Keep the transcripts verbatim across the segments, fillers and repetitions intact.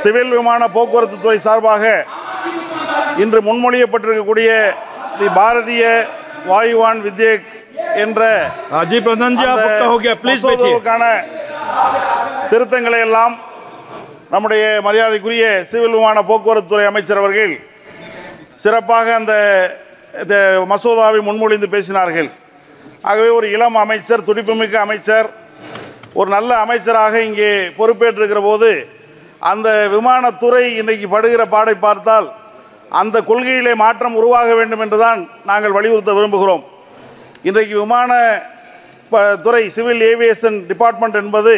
Civil விமான போக்குவரத்து துறை சார்பாக இன்று முன்மொழியப்பட்டிருக்கக்கூடிய தி பாரதிய வாயுவான் வித்யக் என்ற மசோதாவுக்கான திருத்தங்களை எல்லாம் நம்முடைய மரியாதைக்குரிய சிவில் விமான போக்குவரத்து துறை அமைச்சர் அவர்கள் சிறப்பாக அந்த மசோதாவை முன்மொழிந்து பேசினார்கள். ஆகவே ஒரு இளம் அமைச்சர், துடிப்புமிக்க அமைச்சர், ஒரு நல்ல அமைச்சராக இங்கே பொறுப்பேற்றிருக்கிற போது அந்த விமானத்துறை இன்றைக்கு படுகிற பாடை பார்த்தால் அந்த கொள்கையிலே மாற்றம் உருவாக வேண்டும் என்றுதான் நாங்கள் வலியுறுத்த விரும்புகிறோம். இன்றைக்கு விமான துறை, சிவில் ஏவியேஷன் டிபார்ட்மெண்ட் என்பது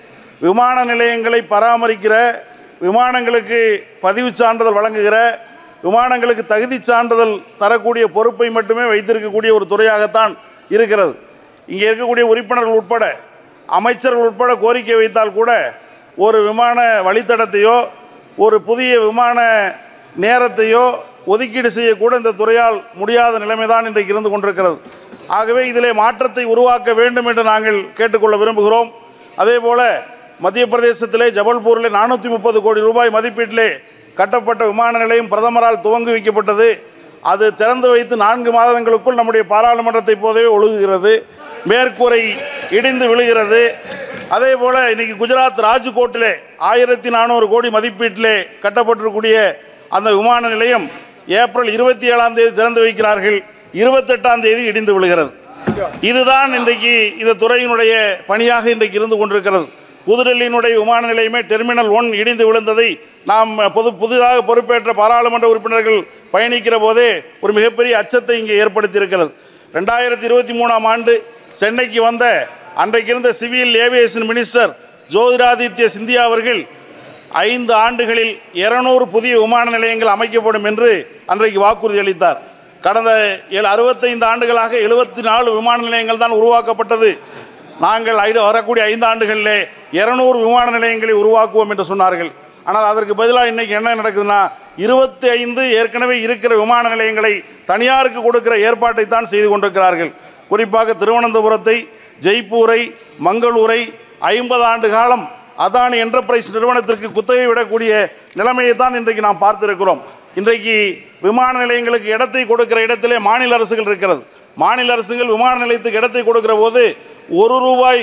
விமான நிலையங்களை பராமரிக்கிற, விமானங்களுக்கு பதிவு சான்றிதழ் வழங்குகிற, விமானங்களுக்கு தகுதி சான்றிதழ் தரக்கூடிய பொறுப்பை மட்டுமே வைத்திருக்கக்கூடிய ஒரு துறையாகத்தான் இருக்கிறது. இங்கே இருக்கக்கூடிய உறுப்பினர்கள் உட்பட, அமைச்சர்கள் உட்பட கோரிக்கை வைத்தால் கூட ஒரு விமான வழித்தடத்தையோ ஒரு புதிய விமான நேரத்தையோ ஒதுக்கீடு செய்யக்கூட இந்த துறையால் முடியாத நிலைமைதான் இன்றைக்கு இருந்து கொண்டிருக்கிறது. ஆகவே இதிலே மாற்றத்தை உருவாக்க வேண்டும் என்று நாங்கள் கேட்டுக்கொள்ள விரும்புகிறோம். அதே போல மத்திய பிரதேசத்திலே ஜபல்பூரில் நானூற்றி முப்பது கோடி ரூபாய் மதிப்பீட்டிலே கட்டப்பட்ட விமான நிலையம் பிரதமரால் துவங்கி வைக்கப்பட்டது. அது திறந்து வைத்து நான்கு மாதங்களுக்குள் நம்முடைய பாராளுமன்றத்தை போதவே ஒழுகுகிறது, மேற்கூரை இடிந்து விழுகிறது. அதே போல் இன்றைக்கி குஜராத் ராஜ்கோட்டிலே ஆயிரத்தி நானூறு கோடி மதிப்பீட்டிலே கட்டப்பட்டிருக்கக்கூடிய அந்த விமான நிலையம் ஏப்ரல் இருபத்தி ஏழாம் தேதி திறந்து வைக்கிறார்கள், இருபத்தெட்டாம் தேதி இடிந்து விழுகிறது. இதுதான் இன்றைக்கு இந்த துறையினுடைய பணியாக இன்றைக்கு இருந்து கொண்டிருக்கிறது. புதுடெல்லியினுடைய விமான நிலையமே டெர்மினல் ஒன் இடிந்து விழுந்ததை நாம் பொது புதிதாக பொறுப்பேற்ற பாராளுமன்ற உறுப்பினர்கள் பயணிக்கிற போதே ஒரு மிகப்பெரிய அச்சத்தை இங்கே ஏற்படுத்தியிருக்கிறது. ரெண்டாயிரத்தி இருபத்தி மூணாம் ஆண்டு சென்னைக்கு வந்த அன்றைக்கு இருந்த civil aviation minister Jyotiraditya Scindia அவர்கள் ஐந்து ஆண்டுகளில் இருநூறு புதிய விமான நிலையங்கள் அமைக்கப்படும் என்று அன்றைக்கு வாக்குறுதி அளித்தார். கடந்த ஏழு அறுபத்தைந்து ஆண்டுகளாக எழுபத்தி நாலு விமான நிலையங்கள் தான் உருவாக்கப்பட்டது. நாங்கள் வரக்கூடிய ஐந்து ஆண்டுகளிலே இருநூறு விமான நிலையங்களை உருவாக்குவோம் என்று சொன்னார்கள். ஆனால் அதற்கு பதிலாக இன்றைக்கி என்ன நடக்குதுன்னா, இருபத்தி ஐந்து ஏற்கனவே இருக்கிற விமான நிலையங்களை தனியாருக்கு கொடுக்கிற ஏற்பாட்டை தான் செய்து கொண்டிருக்கிறார்கள். குறிப்பாக திருவனந்தபுரத்தை, ஜெய்ப்பூரை, மங்களூரை ஐம்பது ஆண்டு காலம் அதானி என்டர்பிரைஸ் நிறுவனத்திற்கு குத்தகை விடக்கூடிய நிலைமையை தான் இன்றைக்கு நாம் பார்த்திருக்கிறோம். இன்றைக்கு விமான நிலையங்களுக்கு இடத்தை கொடுக்கிற இடத்திலே மாநில அரசுகள் இருக்கிறது. மாநில அரசுகள் விமான நிலையத்துக்கு இடத்தை கொடுக்கிற போது ஒரு ரூபாய்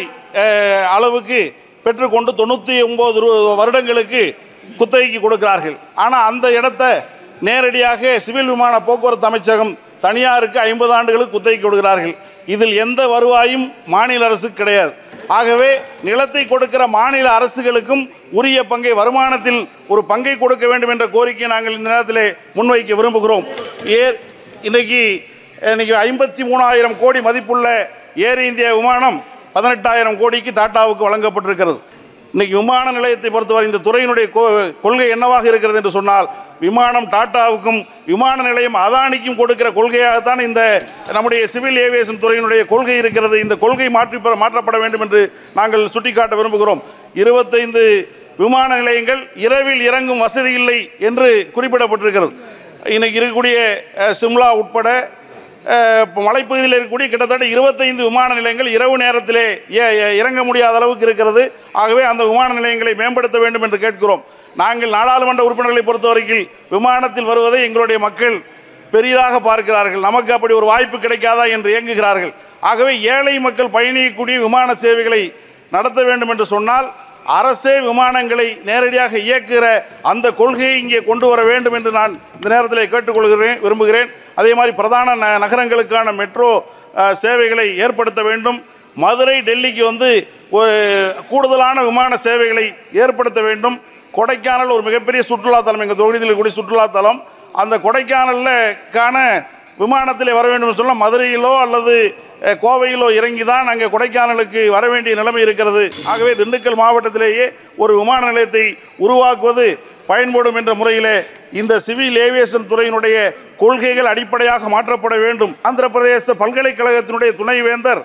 அளவுக்கு பெற்றுக்கொண்டு தொண்ணூற்றி ஒம்பது வருடங்களுக்கு குத்தகைக்கு கொடுக்கிறார்கள். ஆனால் அந்த இடத்தை நேரடியாக சிவில் விமான போக்குவரத்து அமைச்சகம் தனியாருக்கு ஐம்பது ஆண்டுகளுக்கு குத்தகைக்கு கொடுக்கிறார்கள். இதில் எந்த வருவாயும் மாநில அரசுக்கு கிடையாது. ஆகவே நிலத்தை கொடுக்கிற மாநில அரசுகளுக்கும் உரிய பங்கை, வருமானத்தில் ஒரு பங்கை கொடுக்க வேண்டும் என்ற கோரிக்கையை நாங்கள் இந்த நேரத்தில் முன்வைக்க விரும்புகிறோம். ஏர் இன்னைக்கு இன்னைக்கு ஐம்பத்தி மூணாயிரம் கோடி மதிப்புள்ள ஏர் இந்தியா விமானம் பதினெட்டாயிரம் கோடிக்கு டாட்டாவுக்கு வழங்கப்பட்டிருக்கிறது. இன்னைக்கு விமான நிலையத்தை பொறுத்தவரை இந்த துறையினுடைய கொள்கை என்னவாக இருக்கிறது என்று சொன்னால், விமானம் டாட்டாவுக்கும் விமான நிலையம் அதானிக்கும் கொடுக்கிற கொள்கையாகத்தான் இந்த நம்முடைய சிவில் ஏவியேஷன் துறையினுடைய கொள்கை இருக்கிறது. இந்த கொள்கை மாற்றி மாற்றப்பட வேண்டும் என்று நாங்கள் சுட்டிக்காட்ட விரும்புகிறோம். இருபத்தைந்து விமான நிலையங்கள் இரவில் இறங்கும் வசதி இல்லை என்று குறிப்பிடப்பட்டிருக்கிறது. இன்னைக்கு இருக்கக்கூடிய சிம்லா உட்பட மலைப்பகுதியில் இருக்கக்கூடிய கிட்டத்தட்ட இருபத்தைந்து விமான நிலையங்கள் இரவு நேரத்திலே இறங்க முடியாத அளவுக்கு இருக்கிறது. ஆகவே அந்த விமான நிலையங்களை மேம்படுத்த வேண்டும் என்று கேட்கிறோம். நாங்கள் நாடாளுமன்ற உறுப்பினர்களை பொறுத்தவரையில் விமானத்தில் வருவதை எங்களுடைய மக்கள் பெரிதாக பார்க்கிறார்கள். நமக்கு அப்படி ஒரு வாய்ப்பு கிடைக்காதா என்று இயங்குகிறார்கள். ஆகவே ஏழை மக்கள் பயணிக்கக்கூடிய விமான சேவைகளை நடத்த வேண்டும் என்று சொன்னால் அரசே விமானங்களை நேரடியாக இயக்குகிற அந்த கொள்கையை இங்கே கொண்டு வர வேண்டும் என்று நான் இந்த நேரத்தில் கேட்டுக்கொள்கிறேன் விரும்புகிறேன். அதே மாதிரி பிரதான நகரங்களுக்கான மெட்ரோ சேவைகளை ஏற்படுத்த வேண்டும். மதுரை, டெல்லிக்கு வந்து ஒரு கூடுதலான விமான சேவைகளை ஏற்படுத்த வேண்டும். கொடைக்கானல் ஒரு மிகப்பெரிய சுற்றுலாத்தலம், எங்கள் தொகுதியில் கூடிய சுற்றுலாத்தலம். அந்த கொடைக்கானலுக்கான விமானத்தில் வர வேண்டும் என்று சொன்னால் மதுரையிலோ அல்லது கோவையிலோ இறங்கி தான் அங்கே கொடைக்கானலுக்கு வர வேண்டிய நிலைமை இருக்கிறது. ஆகவே திண்டுக்கல் மாவட்டத்திலேயே ஒரு விமான நிலையத்தை உருவாக்குவது பயன்படும் என்ற முறையிலே இந்த சிவில் ஏவியேஷன் துறையினுடைய கொள்கைகள் அடிப்படையாக மாற்றப்பட வேண்டும். ஆந்திர பிரதேச பல்கலைக்கழகத்தினுடைய துணைவேந்தர்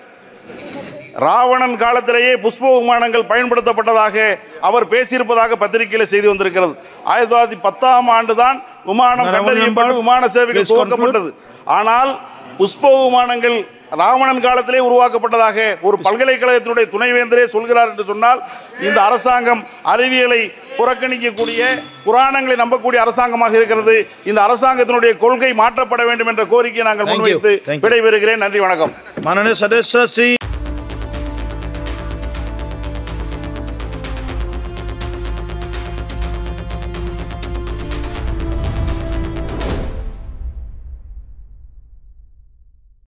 ராவணன் காலத்திலேயே புஷ்ப விமானங்கள் பயன்படுத்தப்பட்டதாக அவர் பேசியிருப்பதாக பத்திரிகையில் செய்தி வந்திருக்கிறது. ஆயிரத்தி தொள்ளாயிரத்தி பத்தாம் ஆண்டு தான் விமானம் கண்டறியப்பட்டு விமான சேவைகள் துவக்கப்பட்டது. ஆனால் புஷ்ப விமானங்கள் ராவணன் காலத்திலே உருவாக்கப்பட்டதாக ஒரு பல்கலைக்கழகத்தினுடைய துணைவேந்தரே சொல்கிறார் என்று சொன்னால் இந்த அரசாங்கம் அறிவியலை புறக்கணிக்கக்கூடிய புராணங்களை நம்பக்கூடிய அரசாங்கமாக இருக்கிறது. இந்த அரசாங்கத்தினுடைய கொள்கை மாற்றப்பட வேண்டும் என்ற கோரிக்கையை நாங்கள் முன்வைத்து விடைபெறுகிறேன். நன்றி, வணக்கம். माननीय सदस्य श्री